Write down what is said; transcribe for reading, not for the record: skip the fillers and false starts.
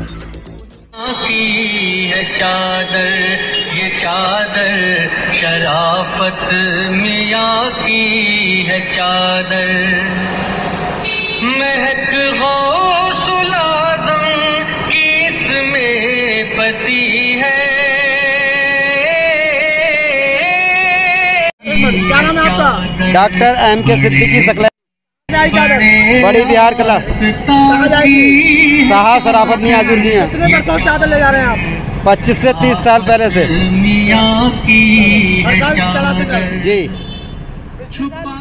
की है चादर, ये चादर शराफत मियाँ की है चादर। महक गौसुल आज़म की इसमें बसी है। क्या नाम है आपका? Doctor M.K. सिद्दीकी सकला, बड़ी बिहार कला, साहा शराफत मियाँ हजूर की हैं। कितने बरसों से चादर ले जा रहे हैं आप? 25 से 30 साल पहले से हर साल चलाते थे जी।